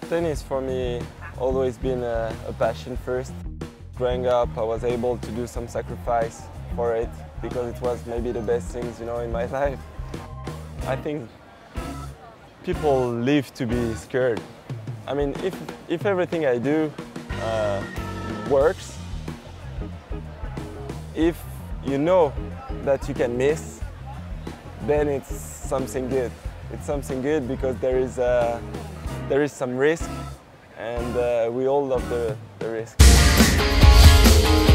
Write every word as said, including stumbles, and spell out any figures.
Tennis for me always been a, a passion first. Growing up, I was able to do some sacrifice for it because it was maybe the best things, you know, in my life. I think people live to be scared. I mean, if, if everything I do uh, works, if you know that you can miss, then it's something good. It's something good because there is, uh, there is some risk, and uh, we all love the, the risk.